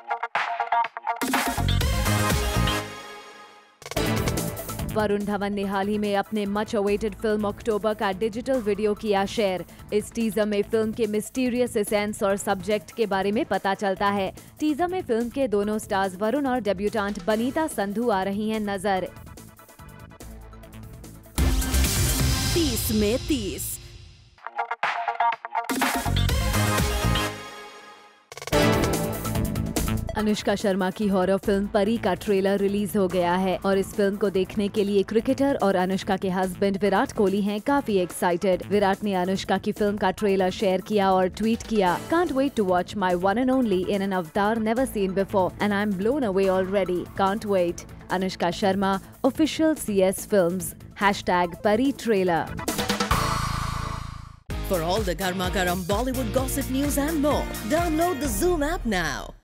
वरुण धवन ने हाल ही में अपने मच अवेटेड फिल्म अक्टूबर का डिजिटल वीडियो किया शेयर। इस टीजर में फिल्म के मिस्टीरियस एसेंस और सब्जेक्ट के बारे में पता चलता है। टीजर में फिल्म के दोनों स्टार्स वरुण और डेब्यूटेंट बनीता संधू आ रही हैं नजर। 30 में 30। अनुष्का शर्मा की हॉरर फिल्म परी का ट्रेलर रिलीज हो गया है और इस फिल्म को देखने के लिए क्रिकेटर और अनुष्का के हस्बैंड विराट कोहली हैं काफी एक्साइटेड। विराट ने अनुष्का की फिल्म का ट्रेलर शेयर किया और ट्वीट किया, "Can't wait to watch my one and only in an avatar never seen before and I'm blown away already. Can't wait." Anushka Sharma official CS Films #Pari trailer. For all the Garma Garam Bollywood gossip news and more, download the Zoom app now.